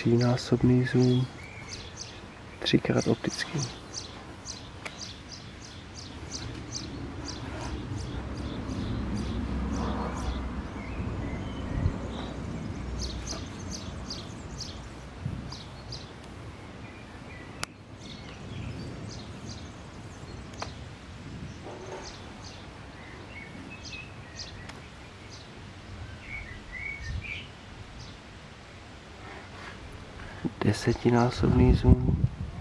Třínásobný zoom, 3x optický. Desetinásobný zoom,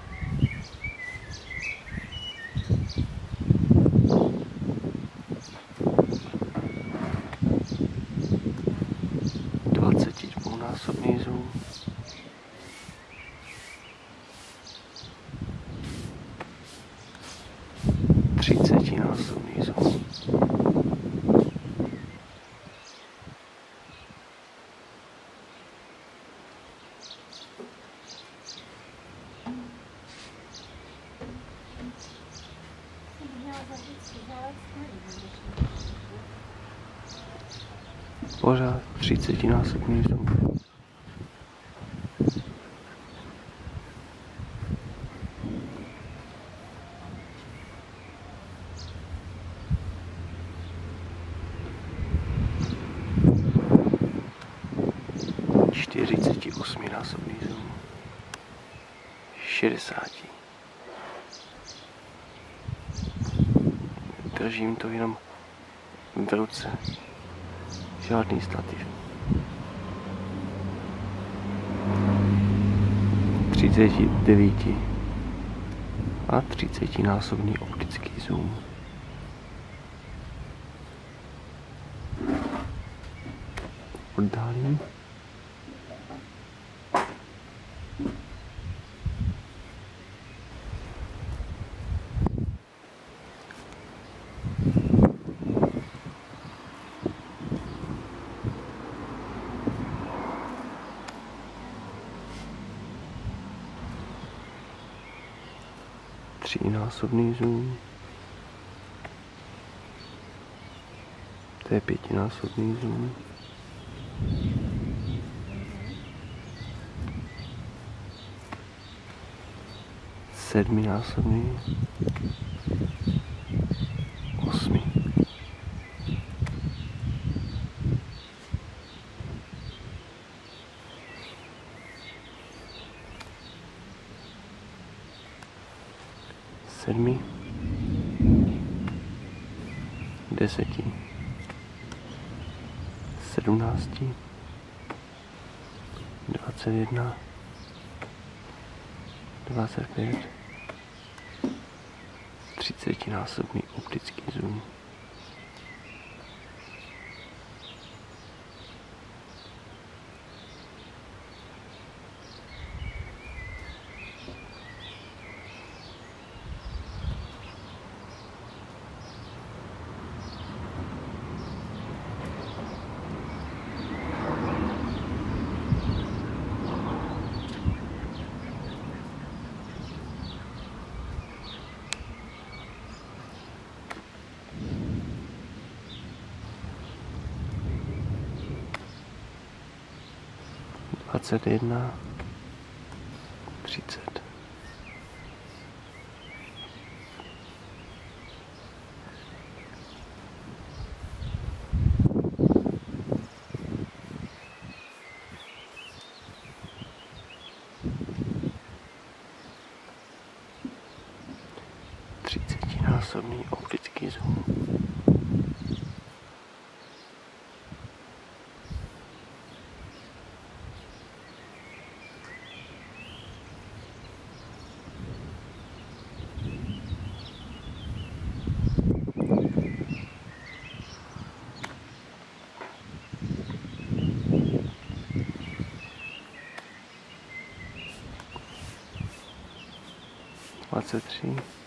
dvacetidvounásobný zoom, třicetinásobný zoom, pořád třicetinásobný zoom. Čtyřicetiosminásobný zoom. 60. Držím to jenom v ruce. Žádný stativ. 39 a 30násobný optický zoom. Oddálím. Třínásobný zoom, to je pětinásobný zoom, sedminásobný, osmi, sedmi, deseti, 17, 21, 25, 30násobný optický zoom. Dvacet jedna, 30. Třicetinásobný optický zoom. Dvacet tři.